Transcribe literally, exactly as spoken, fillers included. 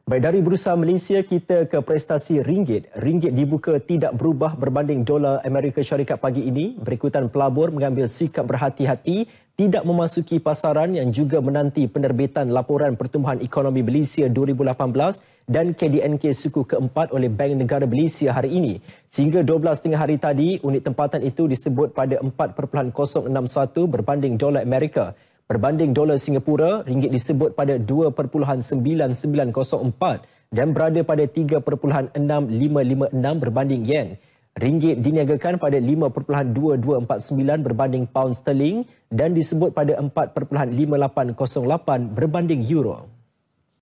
Baik, dari Bursa Malaysia kita ke prestasi ringgit. Ringgit dibuka tidak berubah berbanding dolar Amerika Syarikat pagi ini. Berikutan pelabur mengambil sikap berhati-hati tidak memasuki pasaran yang juga menanti penerbitan laporan pertumbuhan ekonomi Malaysia dua ribu lapan belas dan K D N K suku keempat oleh Bank Negara Malaysia hari ini. Sehingga dua belas tengah hari tadi, unit tempatan itu disebut pada empat perpuluhan kosong enam satu berbanding dolar Amerika. Berbanding dolar Singapura, ringgit disebut pada dua perpuluhan sembilan sembilan kosong empat dan berada pada tiga perpuluhan enam lima lima enam berbanding yen. Ringgit diniagakan pada lima perpuluhan dua dua empat sembilan berbanding pound sterling dan disebut pada empat perpuluhan lima lapan kosong lapan berbanding euro.